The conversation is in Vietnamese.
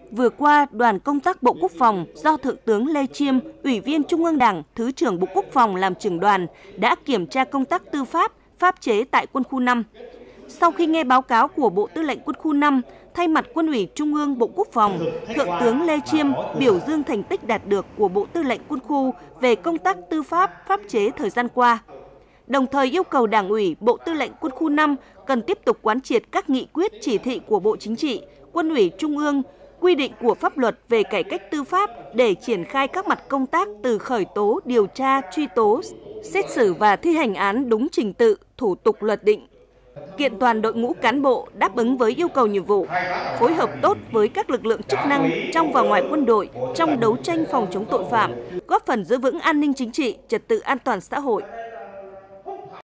Vừa qua, đoàn công tác Bộ Quốc phòng do Thượng tướng Lê Chiêm, Ủy viên Trung ương Đảng, Thứ trưởng Bộ Quốc phòng làm trưởng đoàn đã kiểm tra công tác tư pháp, pháp chế tại Quân khu 5. Sau khi nghe báo cáo của Bộ Tư lệnh Quân khu 5, thay mặt Quân ủy Trung ương Bộ Quốc phòng, Thượng tướng Lê Chiêm biểu dương thành tích đạt được của Bộ Tư lệnh Quân khu về công tác tư pháp, pháp chế thời gian qua. Đồng thời yêu cầu Đảng ủy, Bộ Tư lệnh Quân khu 5 cần tiếp tục quán triệt các nghị quyết chỉ thị của Bộ Chính trị, Quân ủy Trung ương, quy định của pháp luật về cải cách tư pháp để triển khai các mặt công tác từ khởi tố, điều tra, truy tố, xét xử và thi hành án đúng trình tự, thủ tục luật định. Kiện toàn đội ngũ cán bộ đáp ứng với yêu cầu nhiệm vụ, phối hợp tốt với các lực lượng chức năng trong và ngoài quân đội trong đấu tranh phòng chống tội phạm, góp phần giữ vững an ninh chính trị, trật tự an toàn xã hội.